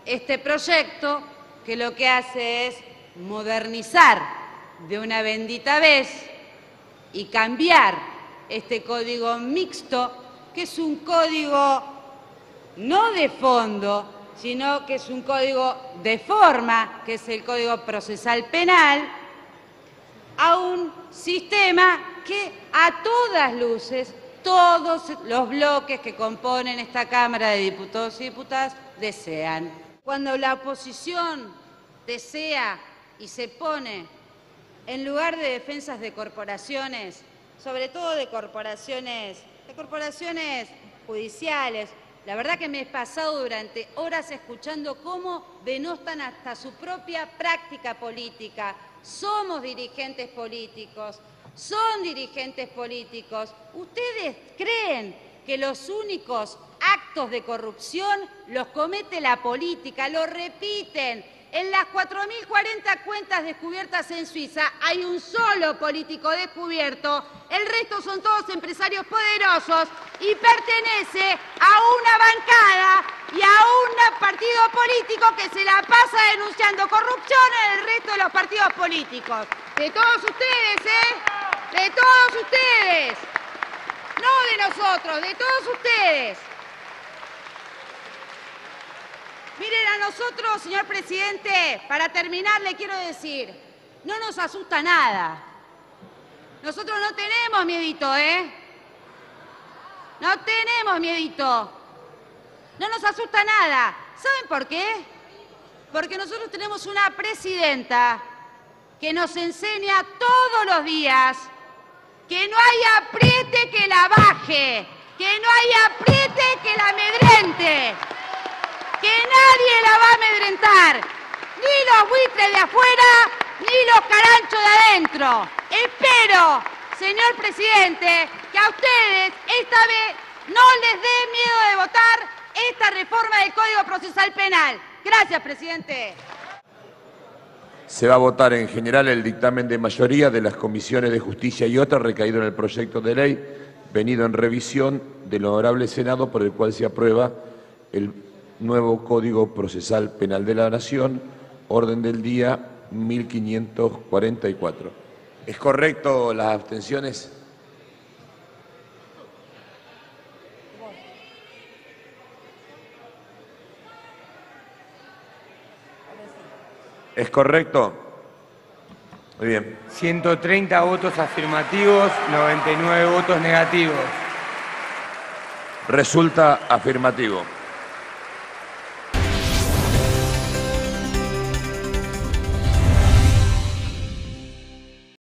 este proyecto que lo que hace es modernizar de una bendita vez y cambiar este código mixto, que es un código no de fondo, sino que es un código de forma, que es el Código Procesal Penal, a un sistema que a todas luces, todos los bloques que componen esta Cámara de Diputados y Diputadas desean. Cuando la oposición desea y se pone en lugar de defensas de corporaciones, sobre todo de corporaciones judiciales, la verdad que me he pasado durante horas escuchando cómo denostan hasta su propia práctica política. Somos dirigentes políticos, son dirigentes políticos. ¿Ustedes creen que los únicos actos de corrupción los comete la política? Lo repiten. En las 4.040 cuentas descubiertas en Suiza hay un solo político descubierto, el resto son todos empresarios poderosos y pertenece a una bancada y a un partido político que se la pasa denunciando corrupción en el resto de los partidos políticos. De todos ustedes, de todos ustedes, no de nosotros, de todos ustedes. Miren, a nosotros, señor presidente, para terminar le quiero decir, no nos asusta nada. Nosotros no tenemos miedito, No tenemos miedito. No nos asusta nada. ¿Saben por qué? Porque nosotros tenemos una presidenta que nos enseña todos los días que no hay apriete que la baje, que no hay apriete que la amedrente, que nadie la va a amedrentar, ni los buitres de afuera, ni los caranchos de adentro. Espero, señor presidente, que a ustedes esta vez no les dé miedo de votar esta reforma del Código Procesal Penal. Gracias, presidente. Se va a votar en general el dictamen de mayoría de las comisiones de Justicia y otras recaído en el proyecto de ley venido en revisión del Honorable Senado, por el cual se aprueba el nuevo Código Procesal Penal de la Nación, orden del día 1544. ¿Es correcto las abstenciones? ¿Es correcto? Muy bien. 130 votos afirmativos, 99 votos negativos. Resulta afirmativo.